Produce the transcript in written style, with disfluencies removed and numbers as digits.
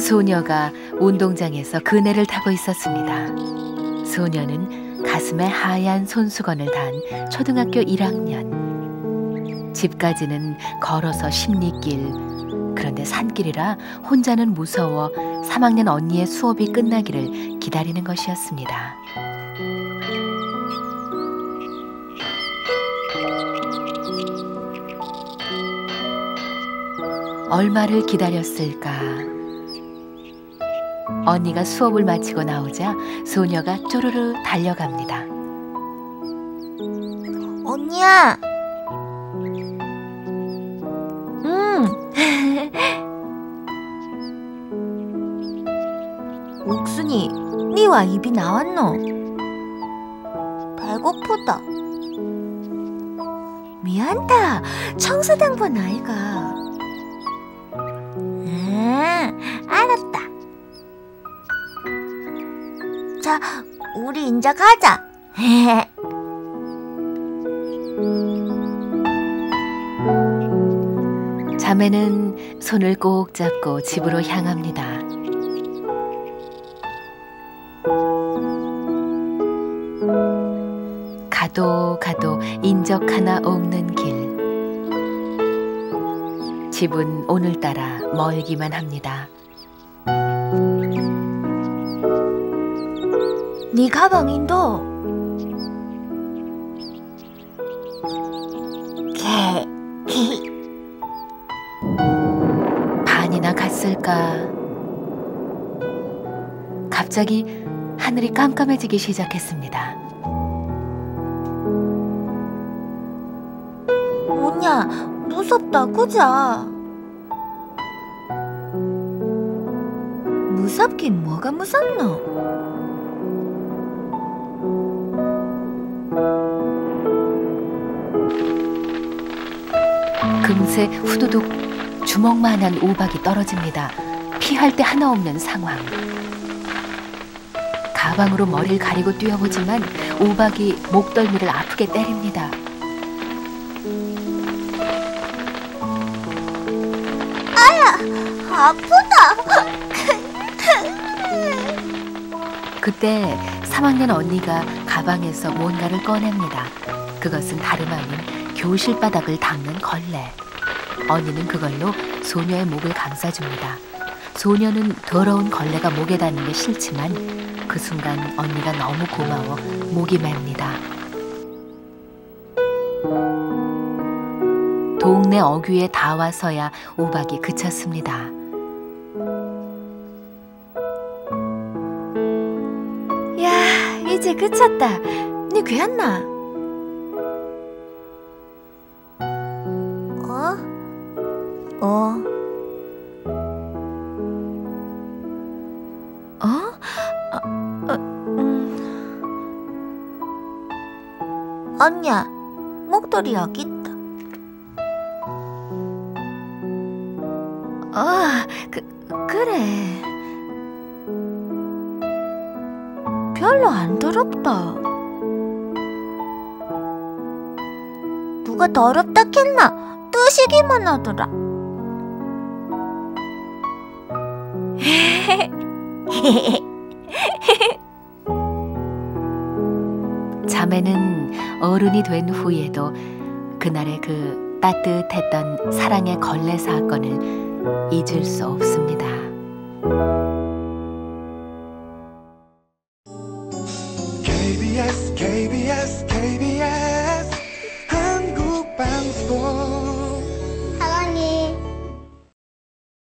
소녀가 운동장에서 그네를 타고 있었습니다. 소녀는 가슴에 하얀 손수건을 단 초등학교 1학년. 집까지는 걸어서 10리길. 그런데 산길이라 혼자는 무서워 3학년 언니의 수업이 끝나기를 기다리는 것이었습니다. 얼마를 기다렸을까? 언니가 수업을 마치고 나오자 소녀가 쪼르르 달려갑니다. 언니야! 옥순이, 니와 입이 나왔노? 배고프다. 미안다. 청소당번 아이가. 알았다. 자, 우리 인자 가자. 자매는 손을 꼭 잡고 집으로 향합니다. 가도 가도 인적 하나 없는 길. 집은 오늘따라 멀기만 합니다. 네 가방인도. 반이나 갔을까? 갑자기 하늘이 깜깜해지기 시작했습니다. 뭐냐, 무섭다, 그자? 무섭긴 뭐가 무섭노? 금세 후두둑 주먹만한 우박이 떨어집니다. 피할 데 하나 없는 상황. 가방으로 머리를 가리고 뛰어보지만 우박이 목덜미를 아프게 때립니다. 아프다. 그때 3학년 언니가 가방에서 뭔가를 꺼냅니다. 그것은 다름 아닌 교실 바닥을 닦는 걸레. 언니는 그걸로 소녀의 목을 감싸줍니다. 소녀는 더러운 걸레가 목에 닿는 게 싫지만 그 순간 언니가 너무 고마워 목이 맵니다. 동네 어귀에 다 와서야 우박이 그쳤습니다. 야, 이제 그쳤다. 니 괜찮나? 언니야, 목도리 여기 있다. 그래. 별로 안 더럽다. 누가 더럽다 했나? 뜨시기만 하더라. 자매는 어른이 된 후에도 그날의 그 따뜻했던 사랑의 걸레 사건을 잊을 수 없습니다.